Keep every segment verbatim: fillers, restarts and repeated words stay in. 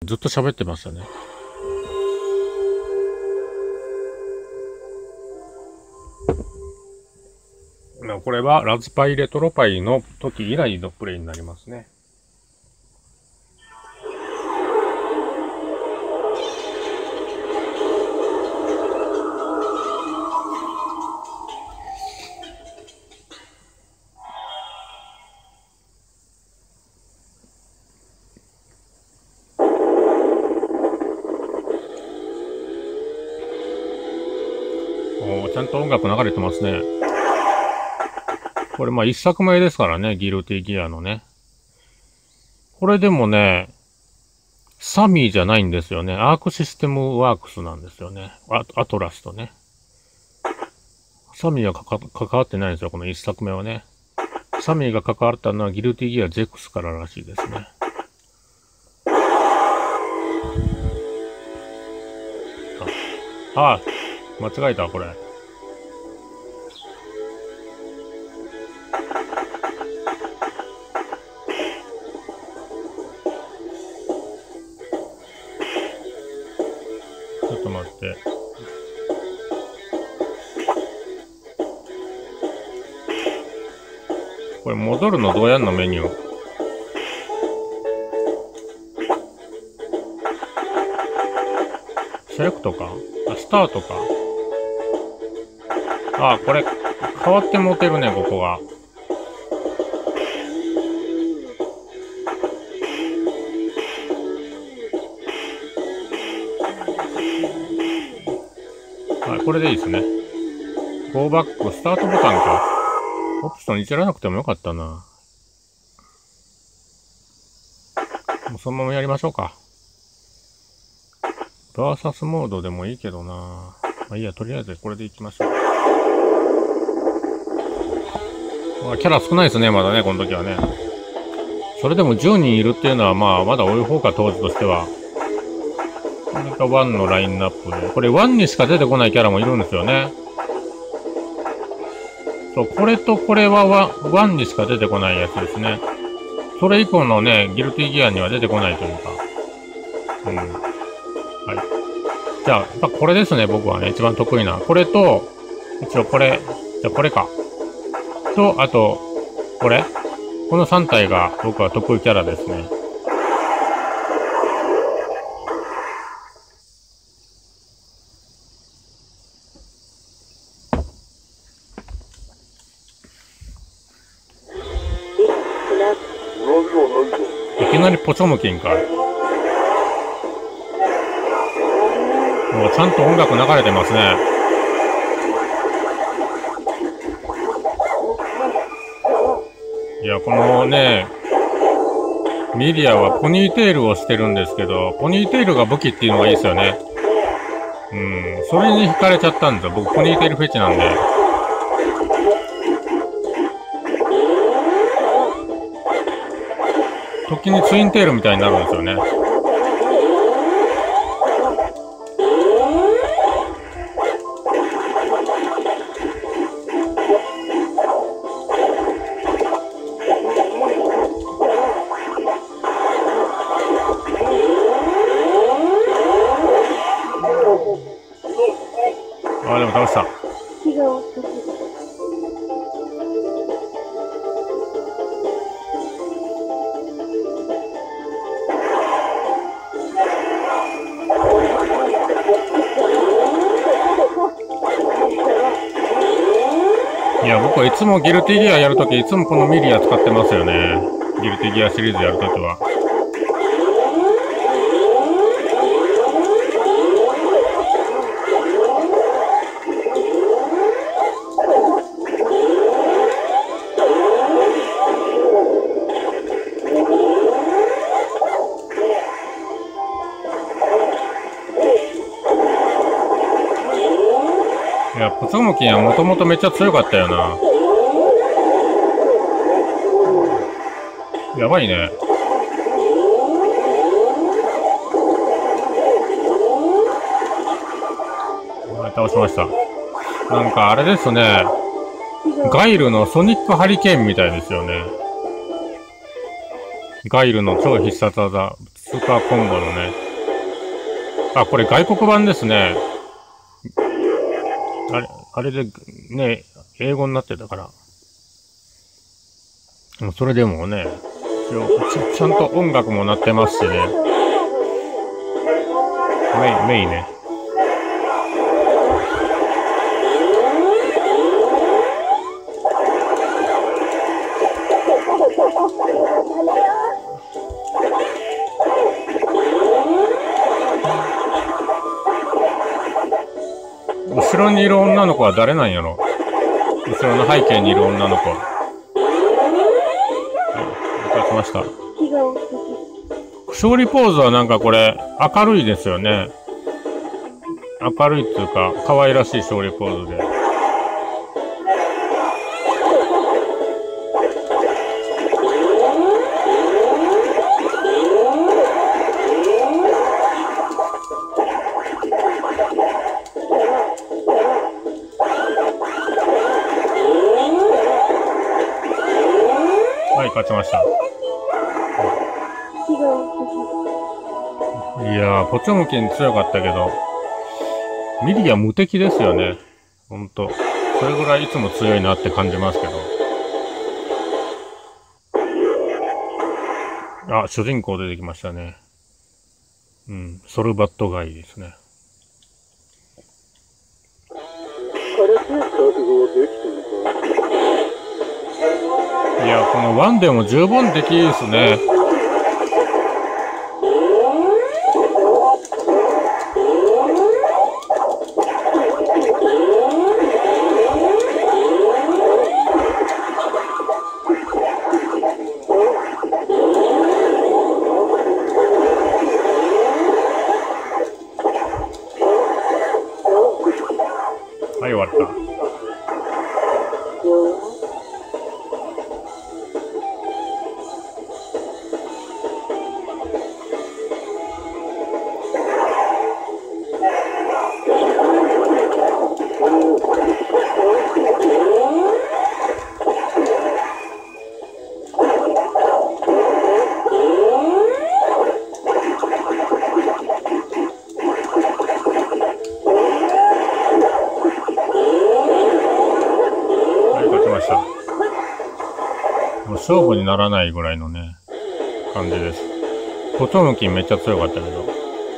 ずっと喋ってましたね。これはラズパイレトロパイの時以来のプレイになりますね。おー、ちゃんと音楽流れてますね。これまあ一作目ですからね、ギルティギアのね。これでもね、サミーじゃないんですよね。アークシステムワークスなんですよね。ア, アトラスとね。サミーはかか関わってないんですよ、この一作目はね。サミーが関わったのはギルティギアゼックスかららしいですね。あ、あ、間違えた、これ。ちょっと待って。これ戻るのどうやんのメニュー。セレクトか？あ、スタートか。あ、これ変わって持てるね、ここが。はい、これでいいですね。ゴーバック、スタートボタンか。オプションいじらなくてもよかったな。もうそのままやりましょうか。バーサスモードでもいいけどな。まあいいや、とりあえずこれでいきましょう。まあ、キャラ少ないですね、まだね、この時はね。それでもじゅうにんいるっていうのは、まあ、まだ多い方か、当時としては。これがワンのラインナップで。これワンにしか出てこないキャラもいるんですよね。そう、これとこれはワンにしか出てこないやつですね。それ以降のね、ギルティギアには出てこないというか。うん。はい。じゃあ、やっぱこれですね、僕はね、一番得意な。これと、一応これ、じゃあこれか。と、あと、これこのさん体が僕は得意キャラですね。いきなりポチョムキンか。もうちゃんと音楽流れてますね。いや、このね、ミリアはポニーテールをしてるんですけど、ポニーテールが武器っていうのがいいですよね。うん、それに惹かれちゃったんですよ。僕、ポニーテールフェチなんで。時にツインテールみたいになるんですよね。あ、でも倒した。いや、僕はいつもギルティギアやるとき、いつもこのミリア使ってますよね。ギルティギアシリーズやるときは。いや、ポツムキンはもともとめっちゃ強かったよな。やばいね。倒しました。なんかあれですね。ガイルのソニックハリケーンみたいですよね。ガイルの超必殺技、 スーパーコンボのね。あ、これ外国版ですね。あれ、あれでね、英語になってたから。それでもね、ち, ちゃんと音楽も鳴ってますしね。メイ、メイね。後ろにいる女の子は誰なんやろ。後ろの背景にいる女の子。立ちました。勝利ポーズはなんかこれ明るいですよね。明るいっていうか可愛らしい勝利ポーズで。はい、勝ちました。いやー、ポチョムキン強かったけど、ミリア無敵ですよね。ほんと。それぐらいいつも強いなって感じますけど。あ、主人公出てきましたね。うん、ソルバットガイですね。いや、このワンでも十分できですね。はい、終わった。勝負にならないぐらいのね、感じです。ポチョムキンめっちゃ強かったけど。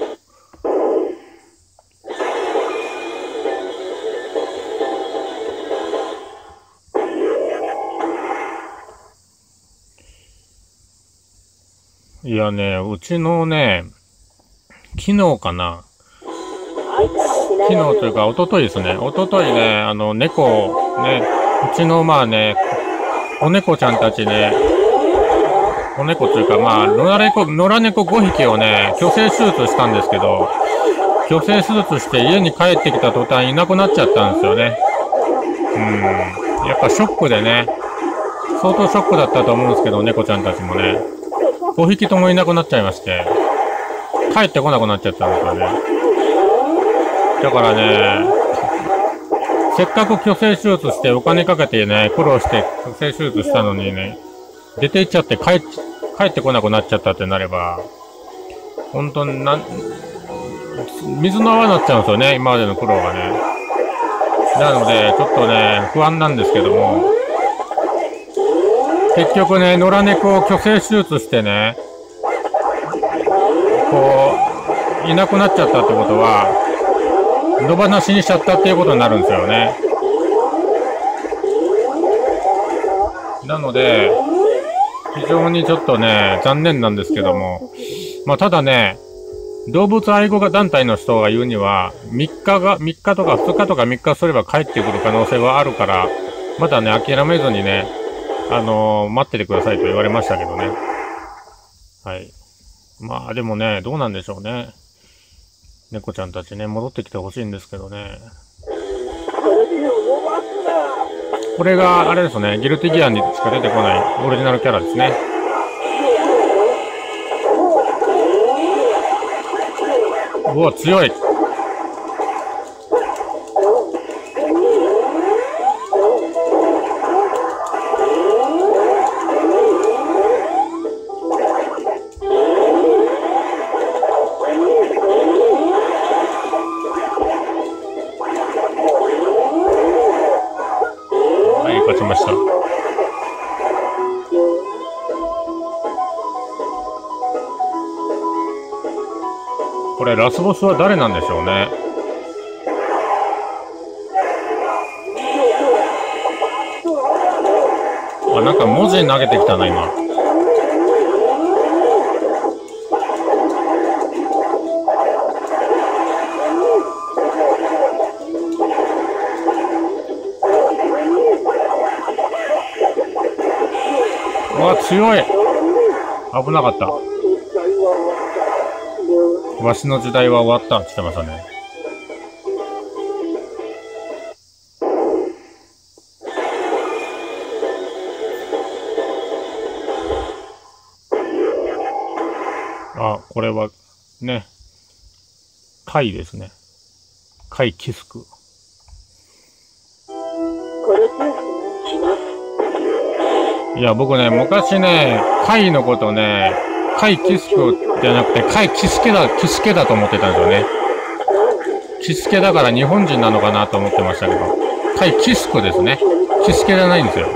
いやね、うちのね、昨日かな。昨日というか、一昨日ですね。一昨日ね、あの、猫、ね、うちのまあね、子猫ちゃんたちね、子猫というか、まあ、野良猫、野良猫ごひきをね、去勢手術したんですけど、去勢手術して家に帰ってきた途端いなくなっちゃったんですよね。うん。やっぱショックでね、相当ショックだったと思うんですけど、猫ちゃんたちもね、ごひきともいなくなっちゃいまして、帰ってこなくなっちゃったんですよね。だからね、せっかく去勢手術してお金かけてね、苦労して去勢手術したのにね、出て行っちゃって帰っ、帰ってこなくなっちゃったってなれば、本当になん、水の泡になっちゃうんですよね、今までの苦労がね。なので、ちょっとね、不安なんですけども、結局ね、野良猫を去勢手術してね、こう、いなくなっちゃったってことは、野放しにしちゃったっていうことになるんですよね。なので、非常にちょっとね、残念なんですけども、まあただね、動物愛護団体の人が言うには、みっかが、みっかとかふつかとかみっかすれば帰ってくる可能性はあるから、まだね、諦めずにね、あのー、待っててくださいと言われましたけどね。はい。まあでもね、どうなんでしょうね。猫ちゃんたちね、戻ってきてほしいんですけどね。これが、あれですね、ギルティギアにしか出てこないオリジナルキャラですね。うわ、強い。 これラスボスは誰なんでしょうね。あ、なんか文字投げてきたな、今。うわ、強い。危なかった。わしの時代は終わったって言ってましたね。あ、これはね、貝ですね。貝キスク。いや、僕ね、昔ね、貝のことね、貝キスクじゃなくて、貝キスケだ、キスケだと思ってたんですよね。キスケだから日本人なのかなと思ってましたけど、貝キスクですね。キスケじゃないんですよ。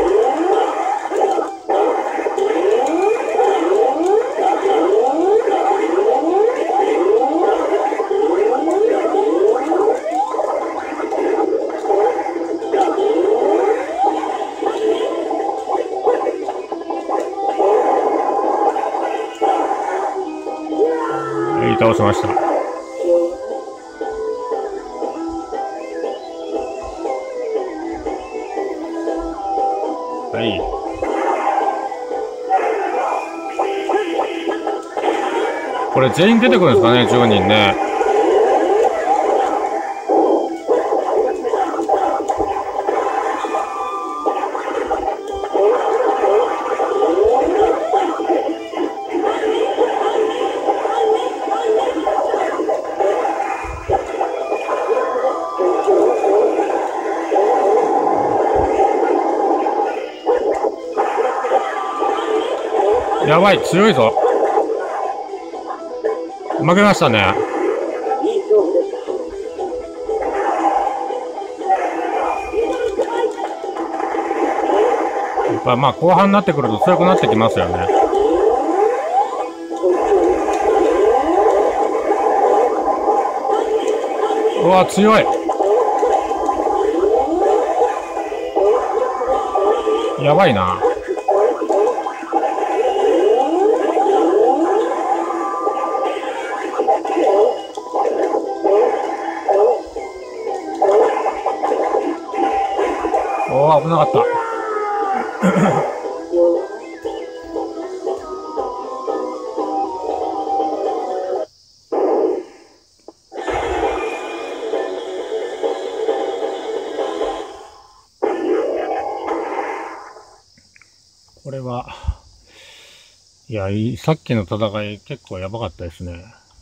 倒しました。はい。これ全員出てくるんですかね、じゅうにんね。やばい、強いぞ。負けましたね。やっぱまあ後半になってくると強くなってきますよね。うわ、強い。やばいな。おお、危なかった。これは、いや、さっきの戦い結構やばかったですね。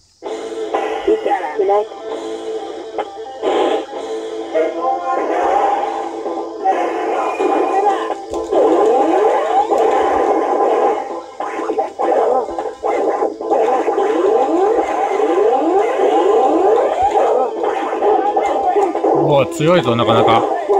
おお、強いぞ、なかなか。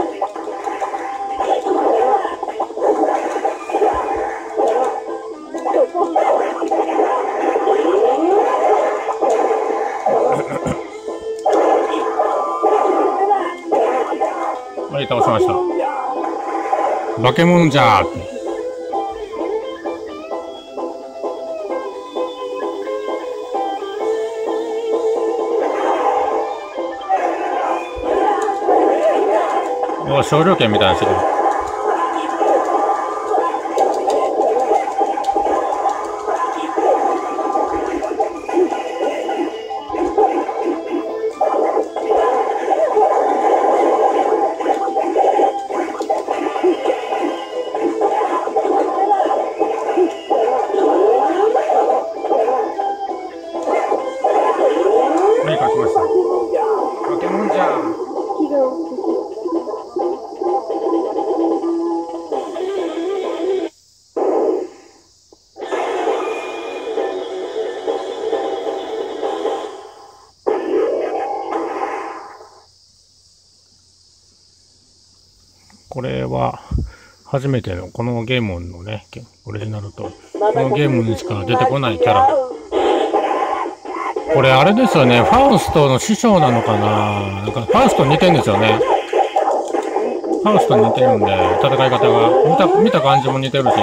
はい、倒しました。化け物じゃーって。お、少量券みたいなしてくる。はい、勝ちました。化け物じゃー。これは初めてのこのゲームのね、オリジナルとこのゲームにしか出てこないキャラこれあれですよね、ファウストの師匠なのかな。なんかファウストに似てるんですよね。ファウストに似てるんで、戦い方が。見た、見た感じも似てるし。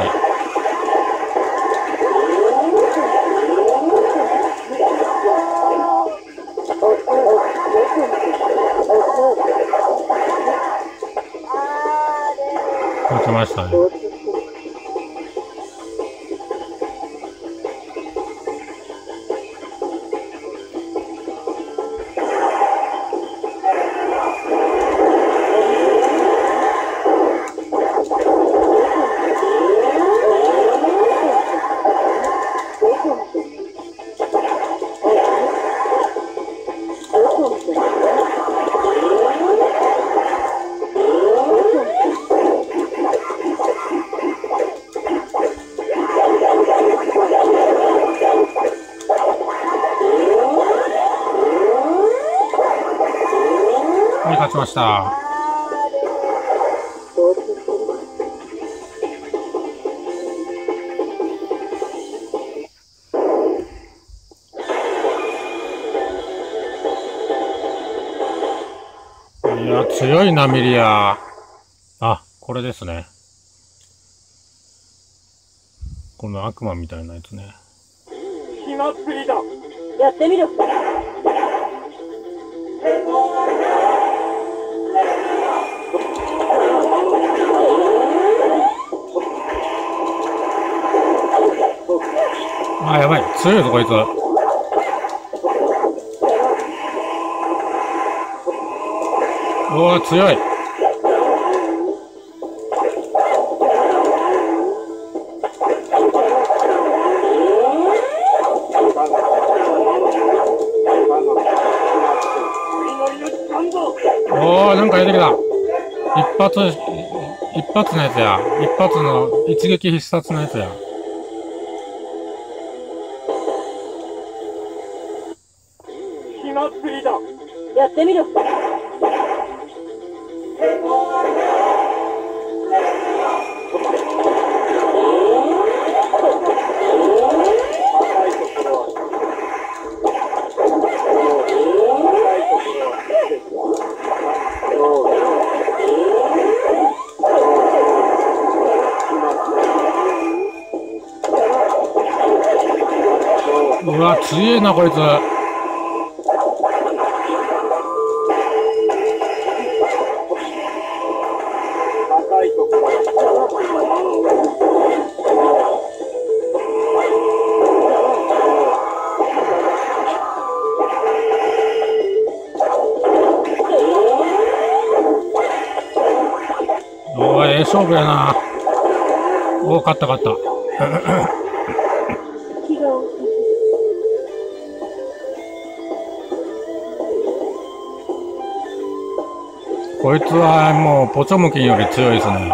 勝ちましたね。勝ちました。いや、強いな、ミリア。あ、これですね。この悪魔みたいなやつね。 火祭りだ。やってみろ。 あ、やばい。強いぞ、こいつ。おー、強い。おー、なんか出てきた。一発、一発のやつや。一発の一撃必殺のやつや。 火祭りだ。やってみろ。 うわ、強えな、こいつ。おー、ええ勝負やな。おー、勝った勝った。こいつはもうポチョムキンより強いですね。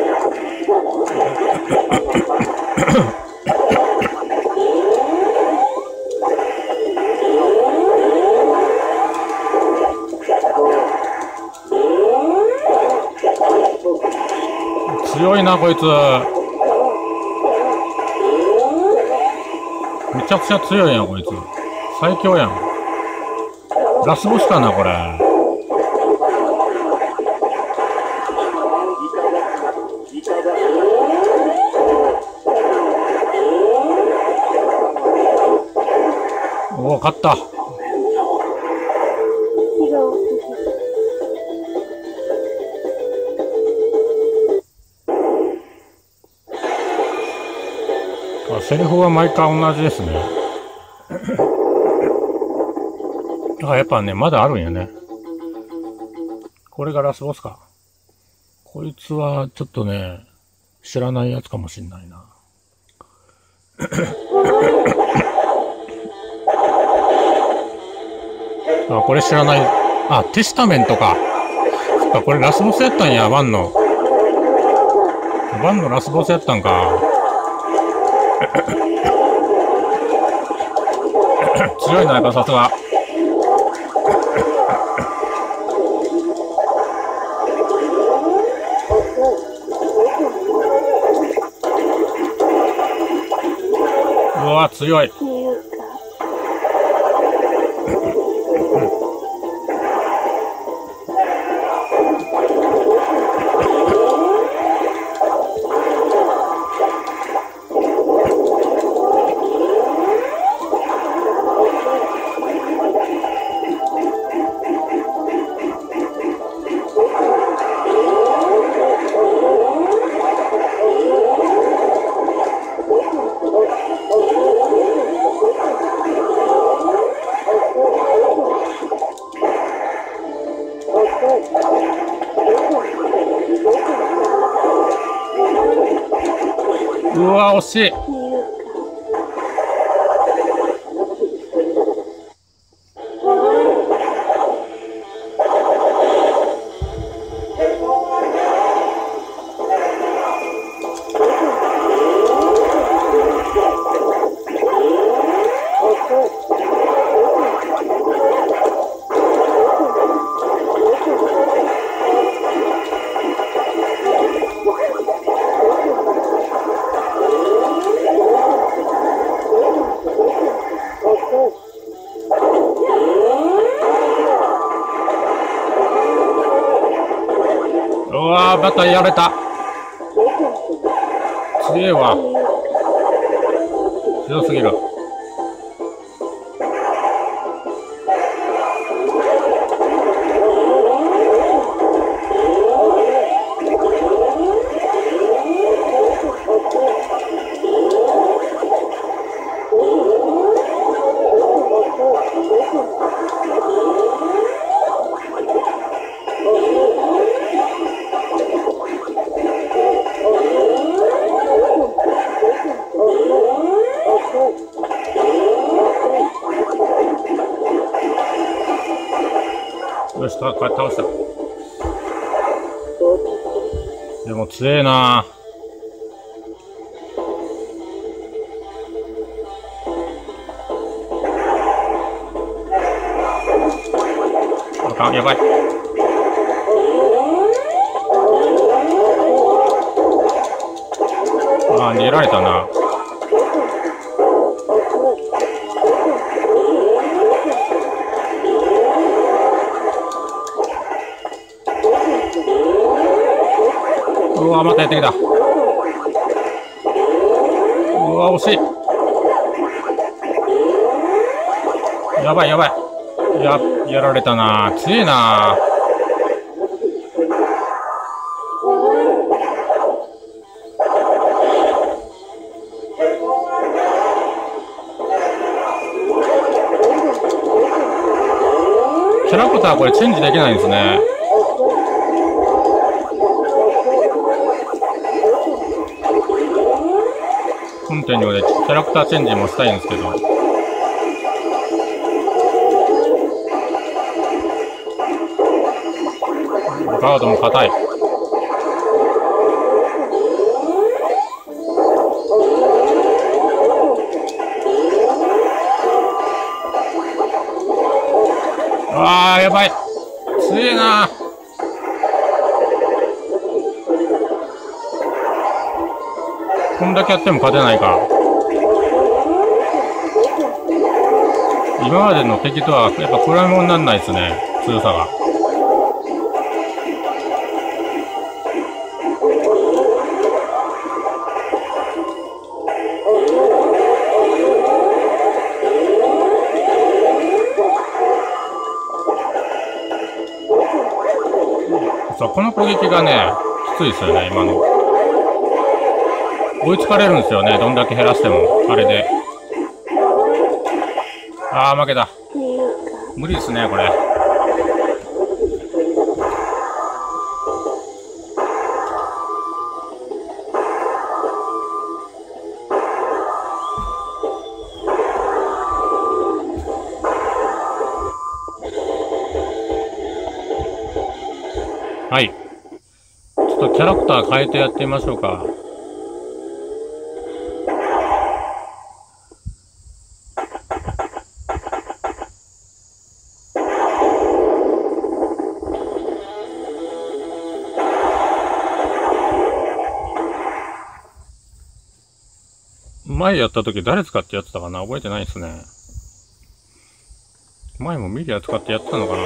強いな、こいつ。めちゃくちゃ強いやん、こいつ。最強やん。ラスボスかな、これ。おお、勝った。あ、セリフは毎回同じですね。あ、やっぱね、まだあるんやね。これがラスボスか。こいつはちょっとね、知らないやつかもしんないな。あ、これ知らない。あ、テスタメントか。そっか、これラスボスやったんや、ワンの。ワンのラスボスやったんか。強いな、やっぱさすが。うわ、強い。 うわ、惜しい。うわー、またやられた。強えわ。強すぎる。よし、これ倒した。でも強えな。あかん、やばい。ああ、逃げられたな。うわ、またやってきた。うわ、惜しい。やばいやばい。や、やられたな。強えな。キャラクターこれチェンジできないんですね。コンティニューでキャラクターチェンジもしたいんですけど。ガードも硬い。あー、やばい。強えな。こんだけやっても勝てないか。今までの敵とはやっぱ比べ物にならないですね、強さが。さあ、この攻撃がね、きついですよね、今の。追いつかれるんですよね、どんだけ減らしても、あれで。あー、負けた。無理ですね、これ。はい。ちょっとキャラクター変えてやってみましょうか。前やった時誰使ってやってたかな、覚えてないですね。前もミリア使ってやってたのかな。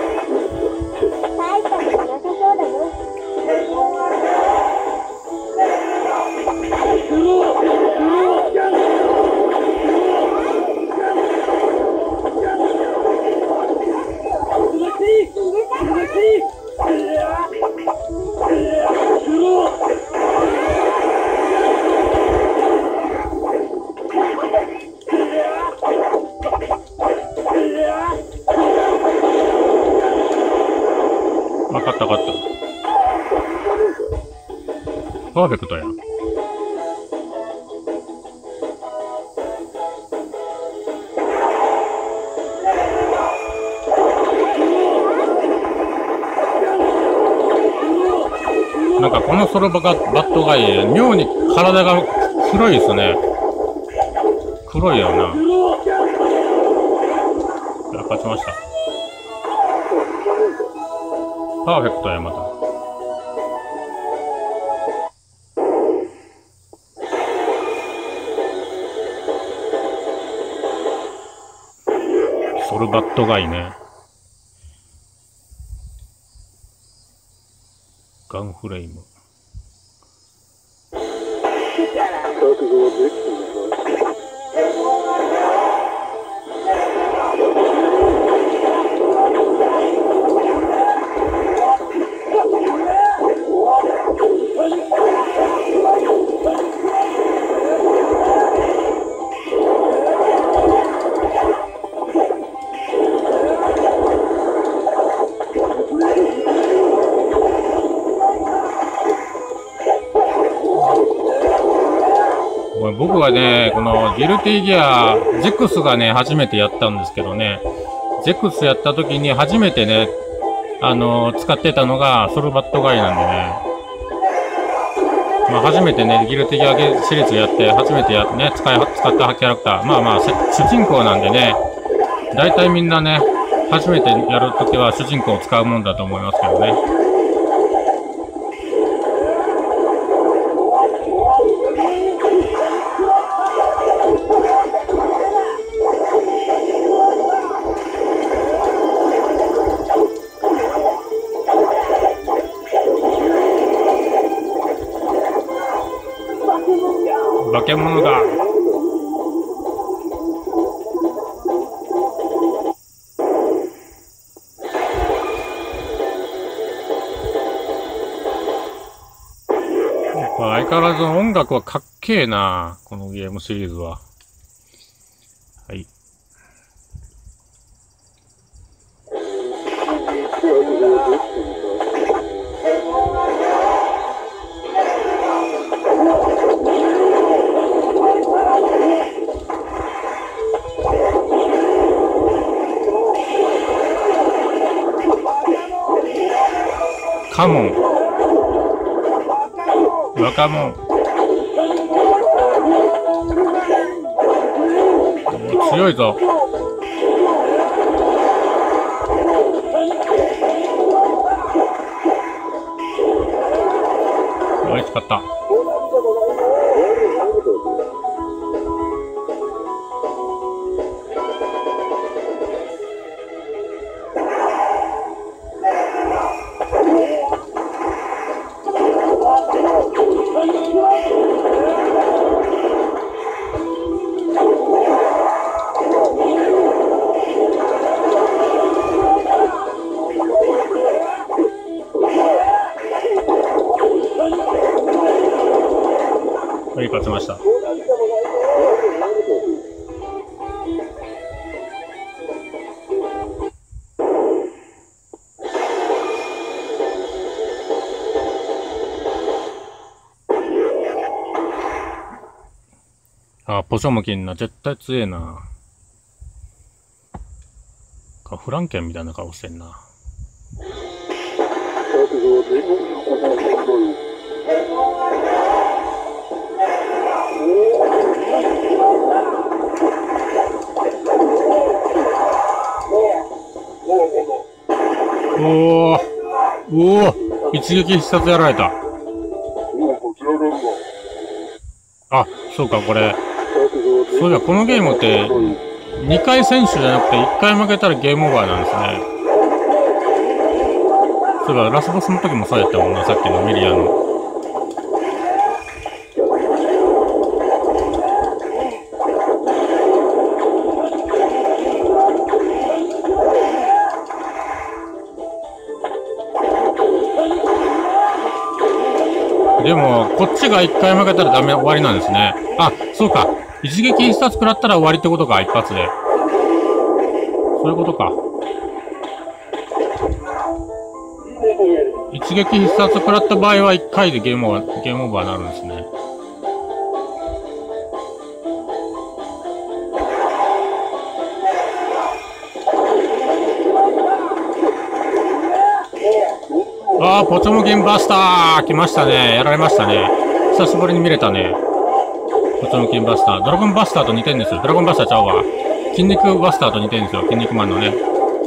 わかったわかった。パーフェクトや。 なんかこのソロバガバットガイ、妙に体が黒いですね。黒いよな。勝ちました。パーフェクトや、また。ソルバットガイね。ガンフレーム。僕はね、このギルティギア、ゼクスがね、初めてやったんですけどね、ゼクスやった時に初めてね、あのー、使ってたのがソルバットガイなんでね、まあ初めてね、ギルティギアシリーズやって、初めてやね、使い、使ったキャラクター、まあまあ、主人公なんでね、大体みんなね、初めてやるときは主人公を使うもんだと思いますけどね。化け物だ。相変わらず音楽はかっけえな、このゲームシリーズは。はい。カモン。若者。強いぞ。おいしかった。はい、勝ちました。あ、ポショムキンな、絶対強えな。フランケンみたいな顔してんな。おおおお一撃必殺やられた。あ、そうか、これ。そういや、このゲームって、にかい選手じゃなくていっかい負けたらゲームオーバーなんですね。そういえば、ラスボスの時もそうやったもんな、さっきのミリアの。でも、こっちがいっかい負けたらダメ、終わりなんですね。あ、そうか。一撃必殺食らったら終わりってことか、一発で。そういうことか。一撃必殺食らった場合はいっかいでゲームオーバー、ゲームオーバーになるんですね。 ああ、ポチョムゲンバスター来ましたね。やられましたね。久しぶりに見れたね。ポチョムゲンバスター。ドラゴンバスターと似てるんですよ。ドラゴンバスターちゃうわ。筋肉バスターと似てるんですよ。筋肉マンのね。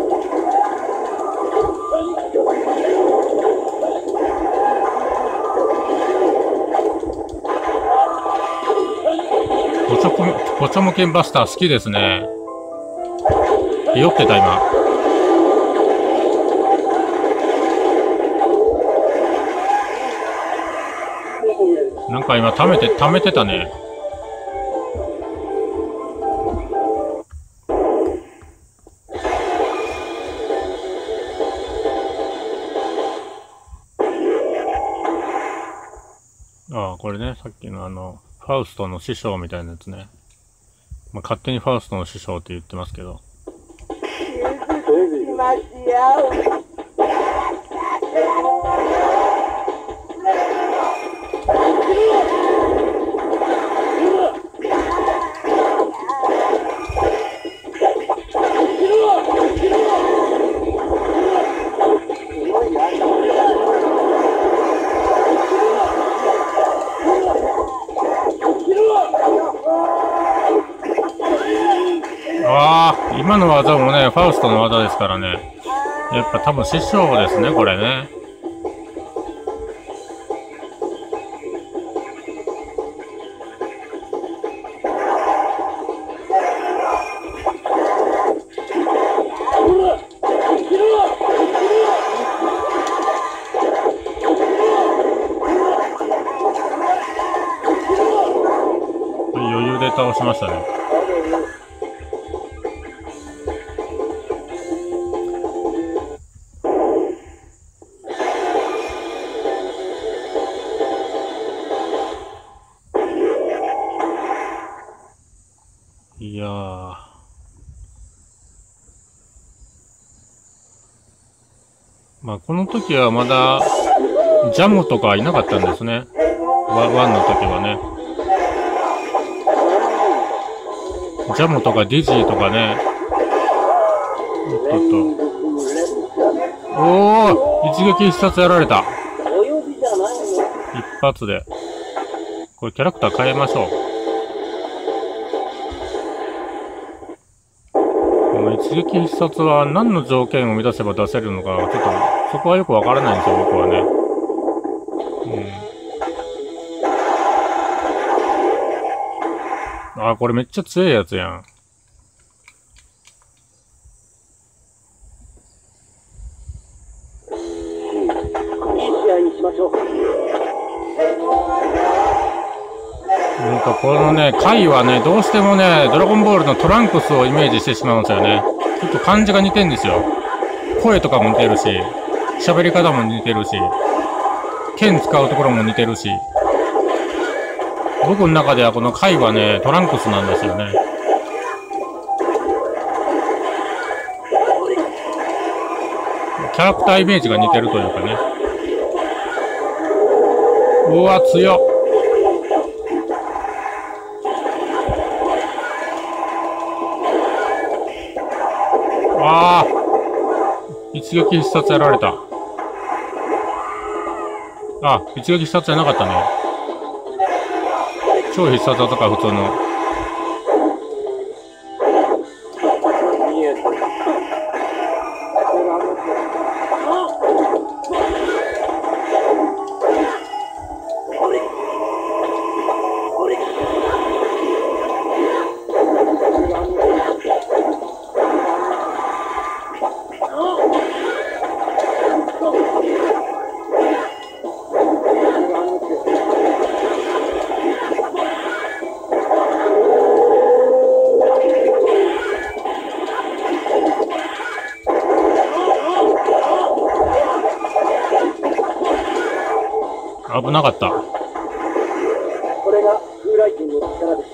ポチョコ、ポチョムケンバスター好きですね。酔ってた今。なんか今溜めて、溜めてたね。ああ、これね、さっきのあの、ファウストの師匠みたいなやつね。まあ、勝手にファウストの師匠って言ってますけど。ああ、今の技もね、ファウストの技ですからね。やっぱ多分師匠ですね、これね。余裕で倒しましたね。いやー。まあ、この時はまだ、ジャムとかいなかったんですね。ワ、ワンの時はね。ジャムとかディジーとかね。おっとっと。おー、一撃必殺やられた。一発で。これキャラクター変えましょう。この一撃必殺は何の条件を満たせば出せるのか、ちょっと、そこはよくわからないんですよ、僕はね。うん。あー、これめっちゃ強いやつやん。なんかこのね、回はね、どうしてもね、ドラゴンボールのトランクスをイメージしてしまうんですよね。ちょっと感じが似てんですよ。声とかも似てるし、喋り方も似てるし、剣使うところも似てるし。僕の中ではこの回はね、トランクスなんですよね。キャラクターイメージが似てるというかね。うわ、強っ。ああ、一撃必殺やられた。あ、一撃必殺じゃなかったね。超必殺技か、普通の。危なかった。 これが風来剣の力です。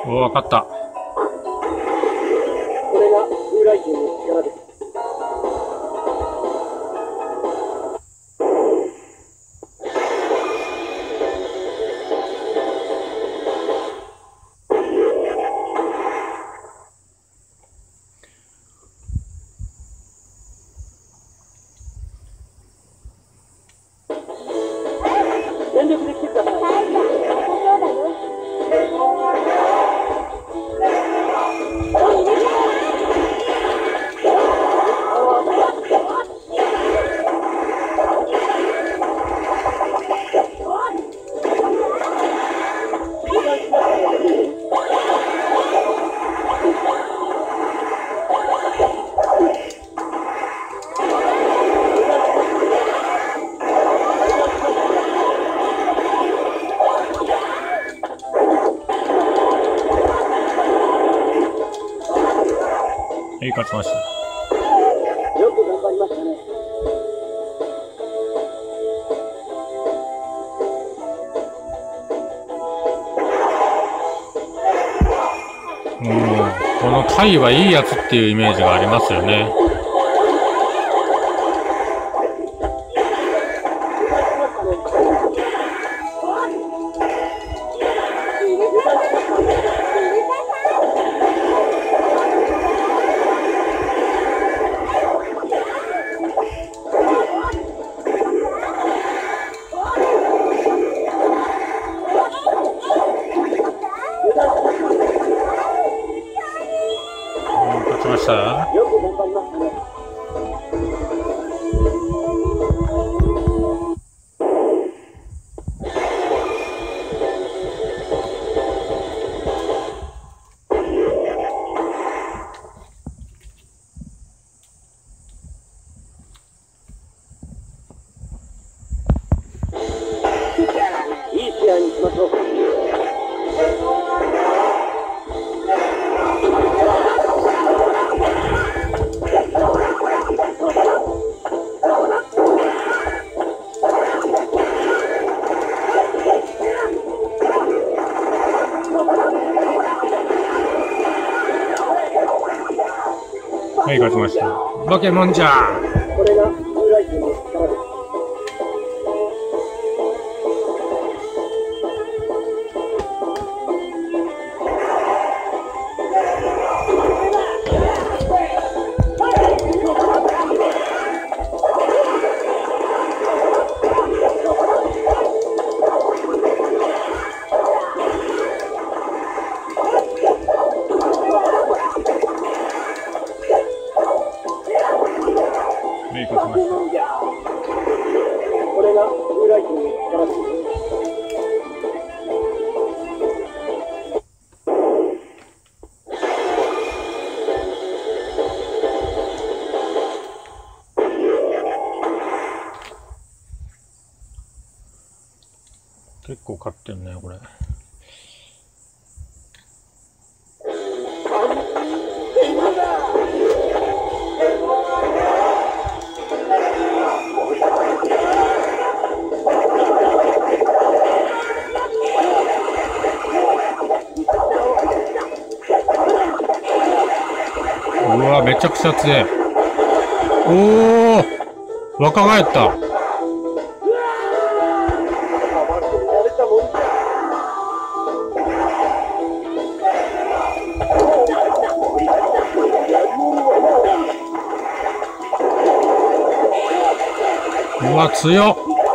おお、わかった。 これが風来剣の力です。全力で来てください。 大丈夫だよ。 はい、勝ちました。 よく頑張りましたね。 うん、このタイはいいやつっていうイメージがありますよね。勝ちました。 よく頑張りましたね。いい試合にしましょう。 はい、勝ちました。バケモンじゃん。 これが風来剣の力です。 はい、勝ちました。 これが風来剣の力です。 結構勝ってるね、これ。うわ、めちゃくちゃ強い。おお、若返った。うわ、強っ。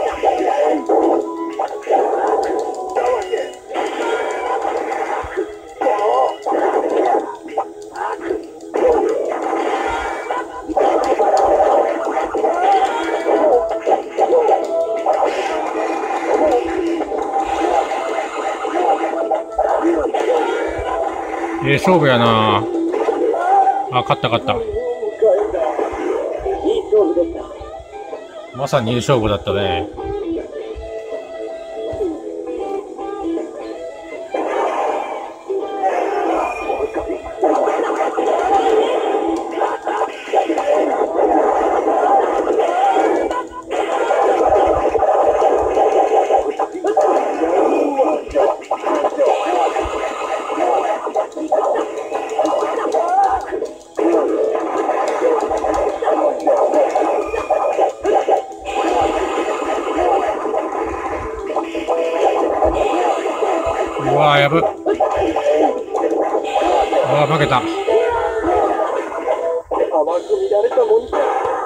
ええ勝負やな。あ、勝った勝った。 いい勝負でした。 まさにいい勝負だったね。 やぶ。ああ、負けた。 甘く乱れたもんだ。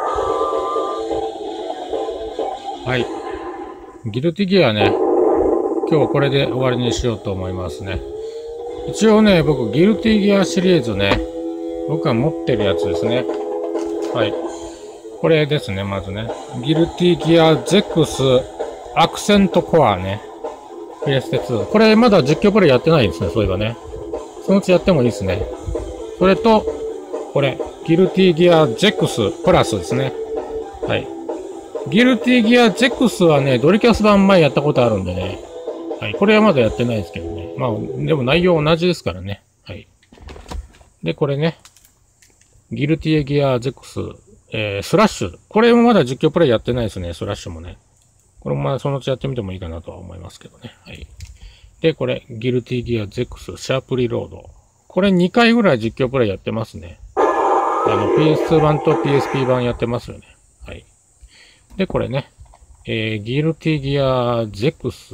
はい。ギルティギアね、今日これで終わりにしようと思いますね。一応ね、僕、ギルティギアシリーズね、僕が持ってるやつですね。はい。これですね、まずね。ギルティギア ゼックス アクセントコアね。プレステツー。これまだ実況プレイやってないですね、そういえばね。そのうちやってもいいですね。それと、これ、ギルティギア ゼックス プラスですね。はい。ギルティギア ゼックス はね、ドリキャス版前やったことあるんでね。はい。これはまだやってないですけどね。まあ、でも内容同じですからね。はい。で、これね。ギルティギア ゼックス、えー、スラッシュ。これもまだ実況プレイやってないですね、スラッシュもね。これもまだそのうちやってみてもいいかなとは思いますけどね。はい。で、これ、ギルティギア ゼックス、シャープリロード。これにかいぐらい実況プレイやってますね。あの、ピーエスツー 版と ピーエスピー 版やってますよね。はい。で、これね、えー、ギルティギア ゼックス、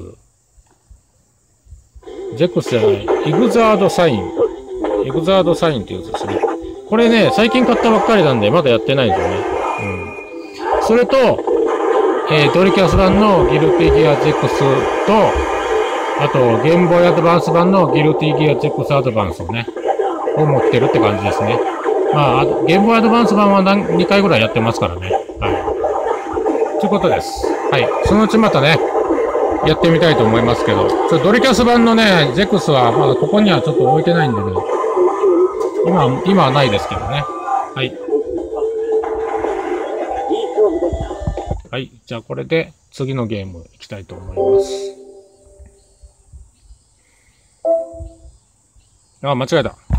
ゼックス じゃない、エグザードサイン。エグザードサインっていうやつですね。これね、最近買ったばっかりなんで、まだやってないんですよね。うん。それと、えー、ドリキャス版のギルティギア ゼックス と、あと、ゲームボーイアドバンス版のギルティギア ゼックス アドバンスをね、を持ってるって感じですね。まあ、ゲームボーイアドバンス版は何にかいぐらいやってますからね。はい。ということです。はい。そのうちまたね、やってみたいと思いますけど、ちょドリキャス版のね、ゼックス はまだここにはちょっと置いてないんでね、今、今はないですけどね。はい。はい。じゃあこれで次のゲームいきたいと思います。あ、間違えた。